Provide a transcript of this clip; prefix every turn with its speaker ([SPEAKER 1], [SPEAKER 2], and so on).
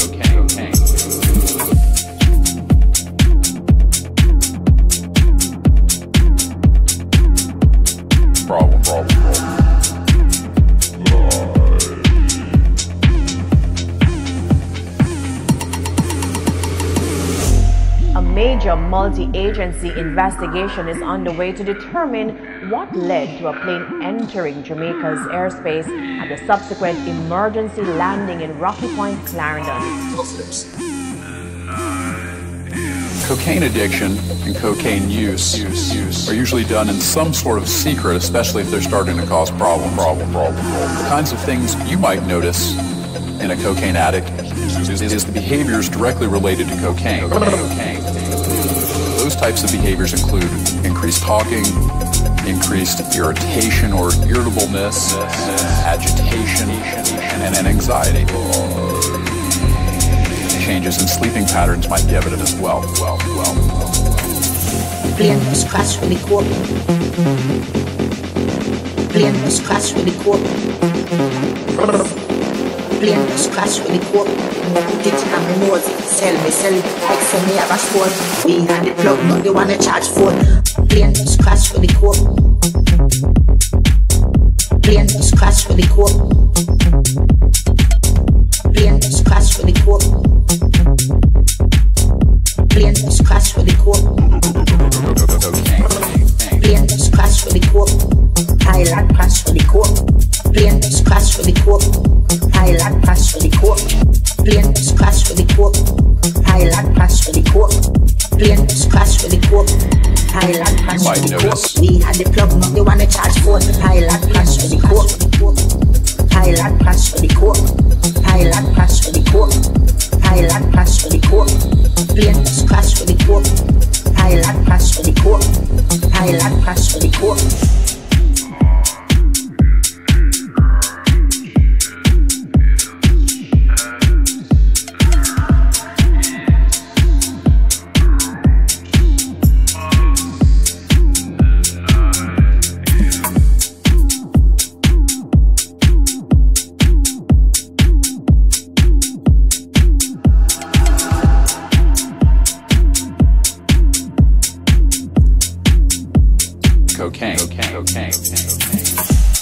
[SPEAKER 1] A major multi-agency investigation is underway to determine what led to a plane entering Jamaica's airspace and the subsequent emergency landing in Rocky Point, Clarendon.
[SPEAKER 2] Cocaine addiction and cocaine use are usually done in some sort of secret, especially if they're starting to cause problems. The kinds of things you might notice in a cocaine addict is the behaviors directly related to cocaine. Those types of behaviors include increased talking, increased irritation or irritableness, agitation, and anxiety. Changes in sleeping patterns might be evident as well.
[SPEAKER 3] Plane was crashed with the coke. Plane was crashed with the coke. Plane was crashed with the coke. Put it in my nose. Sell it. Like say me have a phone. We had the plug, but they wanna charge phone. Plane was crashed with the coke. Plane was crashed with the coke. Plane was crashed with the coke. Plane was crashed with the coke. Plane was crashed with the coke. Pilot crashed with the coke. Plane was crashed with the coke. Pilot crashed with the coke. Plane was crashed with the coke. Pilot crashed with the coke. Plane was crashed with the coke. Pilot crashed with the coke. We had the plug, now they wanna charge phone. Pilot crashed with the coke. Pilot crashed with the coke. Pilot crashed with the coke. Pilot crashed with the coke. Plane was crashed with the coke. Pilot crashed with the coke. Pilot crashed with the coke.
[SPEAKER 2] Cocaine.